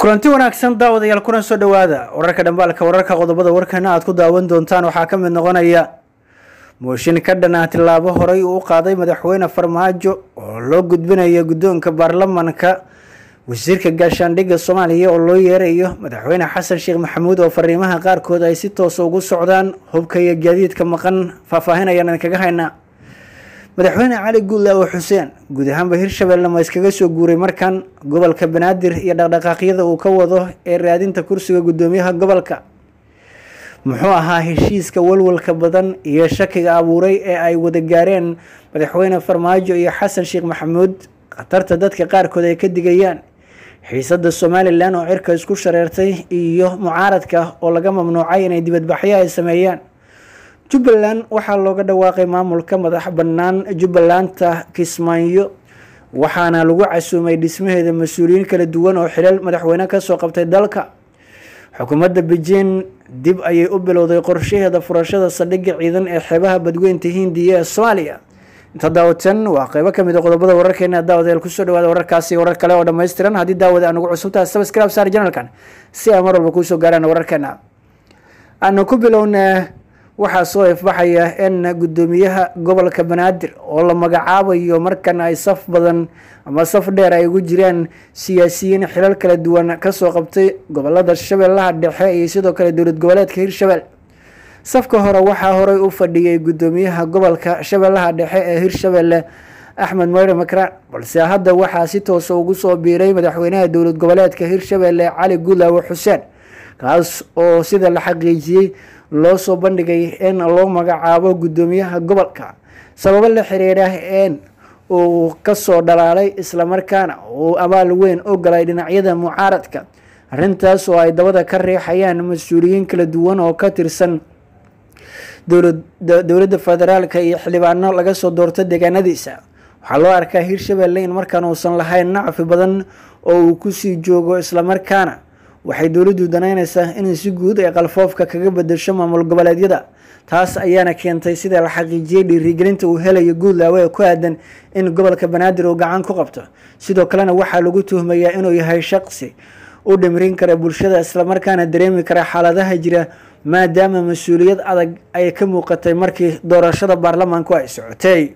kulanti wanaagsan daawadayaal kuna soo dhawaada wararka dhambaalka wararka qodobada warkana aad ku daawan doontaan waxaa ka mid noqonaya mooshin ka dhanaa tilaabo horay uu qaaday madaxweyne Farmaajo oo loo gudbinayo guddoonka baarlamaanka wasiirka gaashaandhigga Soomaaliya oo loo yeerayo madaxweyne Xasan Sheekh Maxamuud oo fariimaha qaarkood ay si toos ah ugu socdaan hubka iyo gaadiidka maqan faahfaahinayaan kaga haynaa madaxweyne Cali Guulaawe Xuseen guud ahaanba Hirshabelle ma iskaga soo guuray markan gobolka Banaadir iyo dhaqdhaqaaqyada uu ka wado ee raadinta kursiga gudoomiyaha gobolka muxuu ahaa heshiiska walwalka badan iyo shakiga abuuray ee ay wada gaareen madaxweyne Farmaajo iyo Xasan Sheekh Maxamuud qatarta dadka qaarkood ay ka digayaan xiisada Somaliland oo cirka isku shareertay iyo mucaaradka oo laga mamnuucay inay dibadbaxyo ay sameeyaan Jubbaland waxaa looga dhawaaqay maamulka madax bannaan Jubbalanta Kismaayo waxaana lagu casuumay dhismaheeda mas'uuliyiin kala duwan oo xilal madaxweyne ka soo qabtay dalka xukuumadda Beijing dib ayay u bilowday qorshaheeda furashada saldhigga ciidan ee xeebaha badweynta Hindiya ee Soomaaliya inta daawatan waa qayb ka mid ah qodobada wararkeena daawadayaal ku soo dhawaada wararkaasi warar kale oo dhameystiran haddii daawada aan ugu cusubtahay subscribe saar channelkan si ay mar walba ku soo gaaraan wararkeena aan ku bilownaa waxaa soo ifbaxaya in gudoomiyaha gobolka Banaadir oo la magacaabayo markan ay saf badan ama saf dheer ay ugu jiraan siyaasiyiin xilal kala duwan ka soo qabtay gobolada Shabeellaha Dhexe iyo sidoo kale dowlad goboleedka Hirshabelle safka hore waxaa horay u fadhiyay gudoomiyaha gobolka Shabeellaha Dhexe ee Hirshabelle Axmed Mayre Makraan balse hadda waxaa si toos ah ugu soo biiray madaxweynaha dowlad goboleedka Hirshabelle Cali Guulaawe Xuseen kaas oo sida la xaqiijiyay loo soo bandhigay in loo magacaabo gudoomiyaha gobolka sababo la xiriira in uu ka soo dhalaalay isla markaana uu abaal weyn u galay dhinacyada mucaaradka arrintaas oo ay dabada ka riixayaan mas'uuliyiin kala duwan oo ka tirsan dowladda federaalka iyo xildhibaano laga soo doorto deegaanadiisa waxaa loo arkaa Hirshabelle in markaan uusan lahayn nacfi badan oo uu ku sii joogo isla markaana waxay dowladdu danaynaysaa in si guud ay qalfoofka kaga bedesho maamul goboleedyada taas ayaana keentay sida la xaqiijiyay dhiirigelinta uu helayo Guulaawe ku aadan in gobolka Banaadir uu gacan ku qabto sidoo kalena waxaa lagu tuhmayaa inuu yahay shaqsi u dhimrin kara bulshada isla markaana dareemi kara xaaladaha jira maadaama mas'uuliyad adag ay ka muuqatay markii doorashada baarlamaanku ay socotay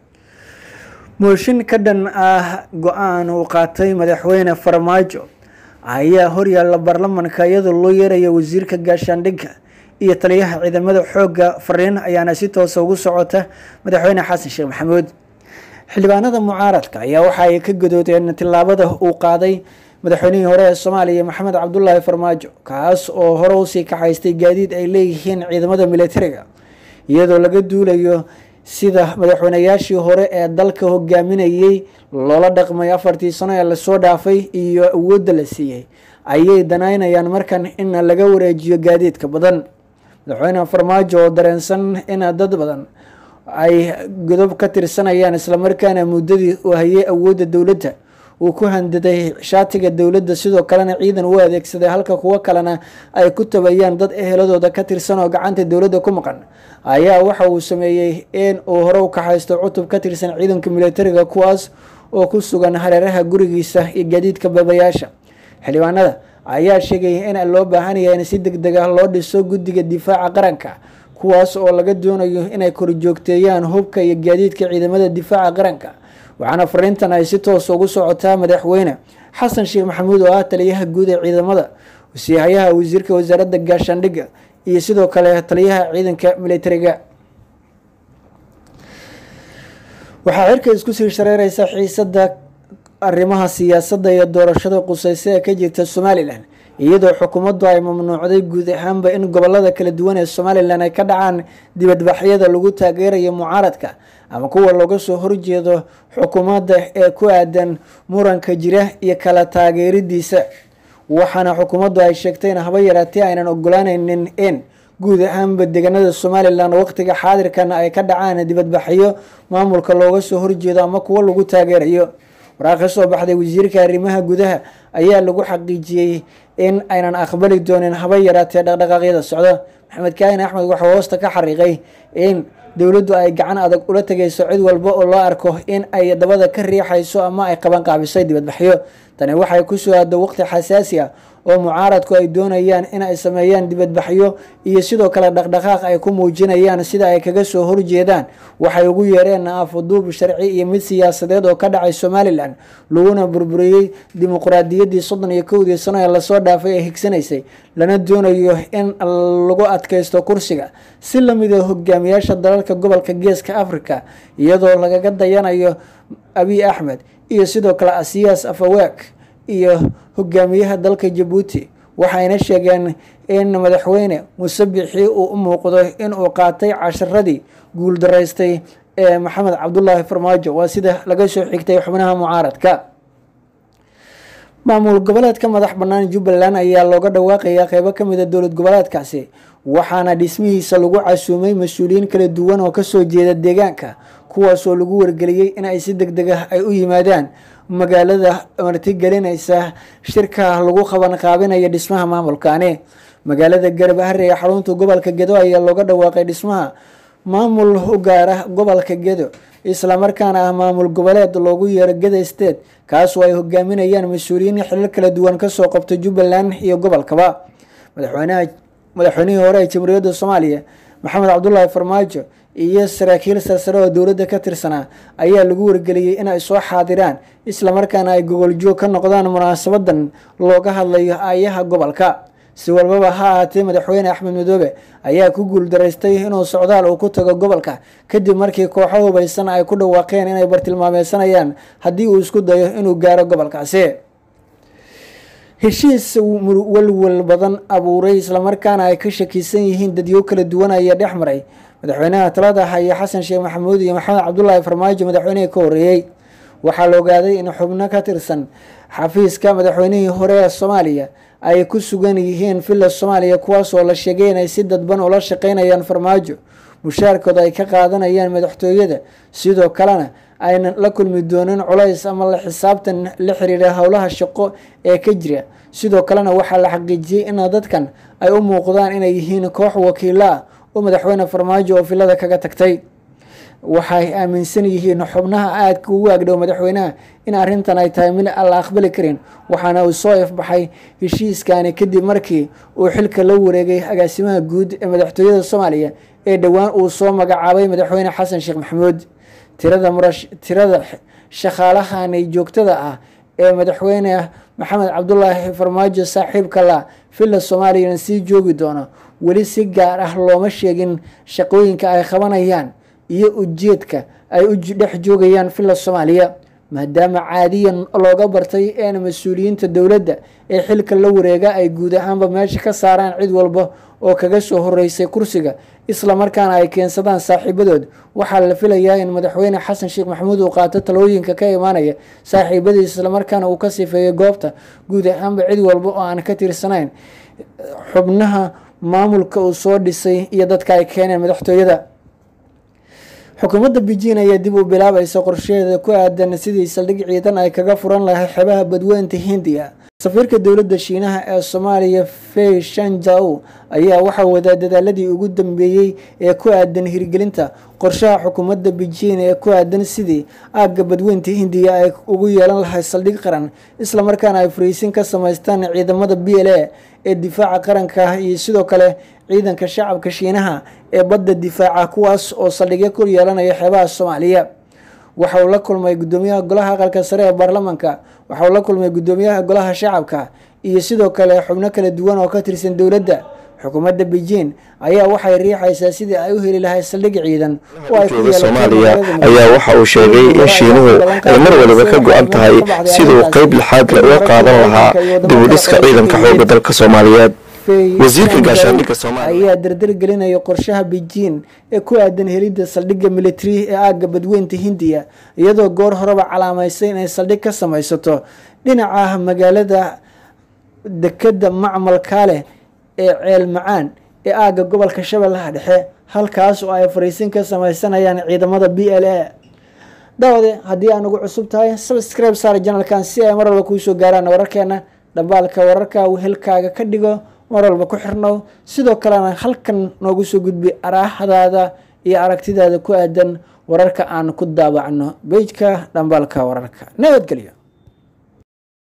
mooshin ka dhan ah go'aan uu qaatay madaxweyne Farmaajo ayaa horyaalla baarlamaanka iyadoo loo yeerayo wasiirka gaashaandhigga iyo taliyaha ciidamada xoogga fariin ayaana si toos ah ugu socota madaxweyne Xasan Sheekh Maxamuud xildhibaanada mucaaradka ayaa waxa ay ka gadoodeen tilaabada uu qaaday madaxweynihii hore ee Soomaaliya Maxamed Cabdullaahi Farmaajo kaas oo hore u sii kaxaystay gaadiid ay leeyihiin ciidamada militariga iyadoo laga duulayo sida madaxweynayaashii hore ee dalka hogaaminayay loola dhaqmay 4 sano ee la soo dhaafay iyo awoodda la siiyay ayay danaynayaan markan in laga wareejiyo gaadiidka badan madaxweyne Farmaajo oo dareensan in dad badan ay godob ka tirsanayaan isla markaana muddadii uu hayay awoodda dowladda uu ku handaday shaatiga dowladda sidoo kalena ciidan u adeegsaday halka kuwa kalena ay ku tabayaan dad eheladooda ka tirsan oo gacanta dowladda ku maqan ayaa waxa uu sameeyay in uu hore u kaxaysto cutub ka tirsan ciidanka militariga kuwaas oo ku sugan hareeraha gurigiisa iyo gaadiidka babayaasha xildhibaanada ayaa sheegay in loo baahan yahay in si degdeg ah loo dhiso guddiga difaaca qaranka kuwaas oo laga doonayo inay korjoogteeyaan hubka iyo gaadiidka ciidamada difaaca qaranka waxaana fariintan ay si toos ugu socotaa madaxweyne Xasan Sheekh Maxamuud oo ah taliyaha guud ee ciidamada wasiiraha wasiirka wasaaradda gaashaandhigga iyo sidoo kale taliyaha ciidanka militariga waxaa cirka isku sii shareeraysa xiisada arrimaha siyaasadda iyo doorashada qusaysa ee ka jirta Somaliland iyadoo xukuumaddu ay mamnuucday guud ahaanba in gobolada kala duwan ee Somaliland ay ka dhacaan dibadbaxyada lagu taageerayo mucaaradka ama kuwa looga soo horjeedo xukuumadda ee ku aadan muranka jira iyo kala taageeridiisa waxaana xukuumaddu ay sheegtay in haba yaraatee aynan ogolaanaynin in guud ahaanba deegaanada Somaliland waqtiga xaadirkan ay ka dhacaan dibadbaxyo maamulka looga soo horjeedo ama kuwa lagu taageerayo waraaq ka soo baxday wasiirka arrimaha gudaha ayaa lagu xaqiijiyey in aynan aqbali doonin haba yaraatee dhaqdhaqaaqyada socda. maxamed kaahin axmed waxaa hoosta ka xariiqay in dowladdu ay gacan adag ula tegayso cid walba oo loo arko in ay dabada ka riixayso ama ay qaban qaabisay dibadbaxyo. tani waxay ku soo aado waqti xasaasi ah oo mucaaradku ay doonayaan in ay sameeyaan dibadbaxyo iyo sidoo kale dhaqdhaqaaq ay ku muujinayaan sida ay kaga soo horjeedaan waxay ugu yeereen afduub sharci iyo mid siyaasadeed oo ka dhacay Somaliland laguna burburiyey dimuqraadiyaddii 31 sano ee lasoo dhaafay ee higsanaysay lana doonayo in lagu adkaysto kursiga si la mid ah hogaamiyaasha dalalka gobolka Geeska Afrika iyadoo lagaga dayanayo Abiy Ahmed iyo sidoo kale Asiyaas Afwerki iyo hogaamiyaha dalka Djibouti. waxayna sheegeen in madaxweyne Muuse Biixi uu u muuqdo in uu qaatay casharadii guul daraystay ee Maxamed Cabdullaahi Farmaajo waa sida laga soo xigtay xubnaha mucaaradka. maamul goboleedka madax bannaan Jubbaland ayaa looga dhawaaqayaa qaybo ka mid ah dowlad goboleedkaasi waxaana dhismihiisa lagu casuumay mas'uuliyiin kala duwan oo ka soo jeeda deegaanka kuwaas oo lagu wargeliyay in ay si degdeg ah ay u yimaadaan magaalada martigelinaysa shirka lagu qaban qaabinaya dhismaha maamulkaani. magaalada Garbaharre ee xarunta gobolka Gedo ayaa looga dhawaaqay dhismaha maamul u gaar ah gobolka Gedo isla markaana ah maamul goboleed loogu yeero Gedo State kaas oo ay hogaaminayaan mas'uuliyiin xilal kala duwan ka soo qabtay Jubbaland iyo gobolkaba. madaxweynihii hore ee Jamhuuriyadda Soomaaliya Maxamed Cabdullaahi Farmaajo iyo saraakiil sarsare oo dowladda ka tirsanaa ayaa lagu wargeliyay in ay soo xaadiraan isla markaana ay gogol joog ka noqdaan munaasabadan looga hadlayo aayaha gobolka. si walbaba ha ahaatee madaxweyne Axmed Madoobe ayaa ku guul daraystay inuu socdaal uu ku tago gobolka kadib markii kooxo hubaysan ay ku dhawaaqeen inay bartilmaameedsanayaan haddii uu isku dayo inuu gaaro gobolkaasi. heshiis walwal badan abuuray isla markaana ay ka shakisan yihiin dadyo kala duwan ayaa dhex maray madaxweynaha talada haya Xasan Sheekh Maxamuud iyo Maxamed Cabdullaahi Farmaajo madaxweynihii ka horeeyay. waxaa la ogaaday in xubno ka tirsan xafiiska madaxweynihii hore ee Soomaaliya ay ku sugan yihiin villa Soomaaliya kuwaas oo la sheegay inay si dadban ula shaqeynayaan Farmaajo mushaarkooda ay ka qaadanayaan madaxtooyada sidoo kalena ayna la kulmi doonin culays ama la xisaabtan la xiriira howlaha shaqo ee ka jira. sidoo kalena waxaa la xaqiijiyay in dadkan ay u muuqdaan inay yihiin koox wakiilo ah oo madaxweyne Farmaajo oo villada kaga tagtay. waxay aaminsan yihiin xubnaha aadka ugu agdhow madaxweynaha in arrintan ay tahay mid aan la aqbali karin waxaana uu soo ifbaxay heshiiskani kadib markii uu xilka la wareegay agaasimaha guud ee madaxtooyada Soomaaliya ee dhawaan uu soo magacaabay madaxweyne Xasan Sheekh Maxamuud. tirada shaqaalahan joogtada ah ee madaxweyne Maxamed Cabdullaahi Farmaajo saaxiibka la villa Soomaaliya si joogi doona weli si gaar ah looma sheegin shaqooyinka ay qabanayaan iyo ujeedka ay u dhex joogayaan villa Soomaaliya maadaama caadiyan looga bartay in mas'uuliyiinta dowladda ee xilka la wareega ay guud ahaanba meesha ka saaraan cid walba oo kaga soo horeysay kursiga isla markaana ay keensadaan saaxiibadood. waxaa la filayaa in madaxweyne Xasan Sheekh Maxamuud uu qaato talooyinka ka imaanaya saaxiibadiisa isla markaana uu ka sifeeyo goobta guud ahaanba cid walba oo aan ka tirsanayn xubnaha maamulka uu soo dhisay iyo dadka ay keeneen madaxtooyada. xukuumadda Beijing ayaa dib u bilaabaysa qorsheeda ku aadan sidii saldhig ciidan ay kaga furan lahayd xeebaha badweynta Hindiya. safiirka dowladda Shiinaha ee Soomaaliya Fei Shanzhao ayaa waxa wada dadaaladii ugu dambeeyay ee ku aadan hirgelinta qorshaha xukuumadda Beijing ee ku aadan sidii aagga badweynta Hindiya ay ugu yeelan lahayd saldhig qaran isla markaana ay fariisin ka samaystaan ciidamada PLA ee difaaca qaranka iyo sidoo kale ciidanka shacabka Shiinaha ee badda difaaca kuwaas oo saldhigyo ku yeelanaya xeebaha Soomaaliya. waxa uu la kulmay gudoomiyaha golaha aqalka sare ee baarlamaanka waxa uu la kulmay gudoomiyaha golaha shacabka iyo sidoo kale xubno kala duwan oo ka tirsan dowladda. xukuumadda Beijing ayaa waxay riixaysaa sidii ay u heli lahayd saldhig ciidan oo ay ku Soomaaliya ayaa waxa uu sheegay in Shiinuhu ay mar waliba ka go'an tahay sidii uu qayb lixaad uga qaadan lahaa dib u dhiska ciidanka xoogga dalka Soomaaliyeed. wasiirka gaashaandhigga Soomaaliya ayaa dardar gelinaya qorshaha Beijing ee ku aadan helidda saldhigga military ee aagga badweynta Hindiya iyadoo goor horeba calaameysay inay saldhig ka samaysato dhinaca magaalada dekada macmalka leh ee Ceel Macaan ee aagga gobolka Shabeellaha Dhexe halkaas oo ay fariisin ka samaysanayaan ciidamada PLA. daawade haddii aan ugu cusub tahay subscribe saar channelkan si ay mar walba kuu soo gaaraan wararkeena dhambaalka wararka wehelkaaga ka dhigo mar walba ku xirnow sidoo kalena halkan noogu soo gudbi araahadaada iyo aragtidaada ku aadan wararka aan ku daabacno page-ka dhambaalka wararka nabadgelyo